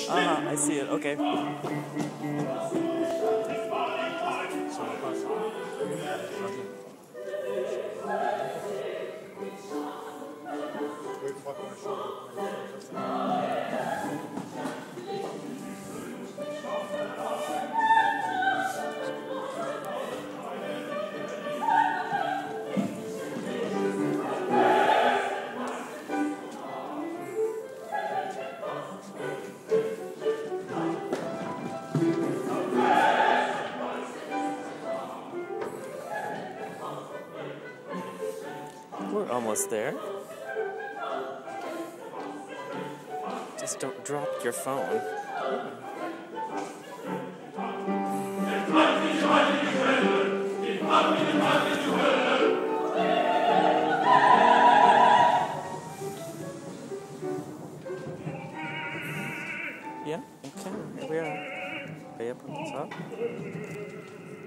I see it. Okay. We're almost there. Just don't drop your phone. Yeah, okay, here we are. Way up on the top.